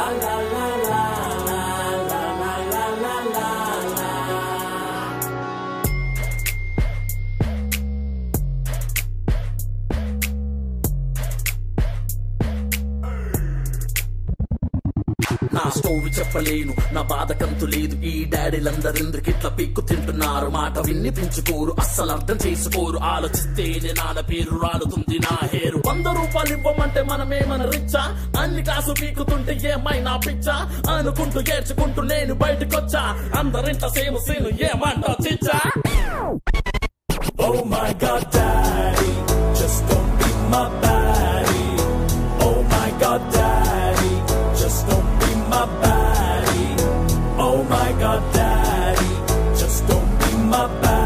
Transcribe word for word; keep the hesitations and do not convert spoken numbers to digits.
నా స్టోరీ చెప్పలేను, నా బాధ కంతు లేదు. ఈ డాడీలందరెందుకు ఇట్లా పిక్కు తింటున్నారు? మాట విన్ని పెంచుకోరు, అస్సలు అర్థం చేసుకోరు. ఆలోచిస్తేనే నాన్న పేరు రాలుతుంది నా హేరు. వంద రూపాయలు ఇవ్వమంటే మనమేమన్నా రిచ్చా? అన్ని కాసు పీకుతుంటే ఏమైనా పిచ్చా? అనుకుంటూ ఏడ్చుకుంటూ నేను బయటకొచ్చా. అందరింట సేమ్ సీను ఏమంటా చిచ్చా? Oh my God, Daddy, just don't be my baddie. Oh my God, Daddy, just don't be my baddie. Oh my God, Daddy, just don't be my baddie.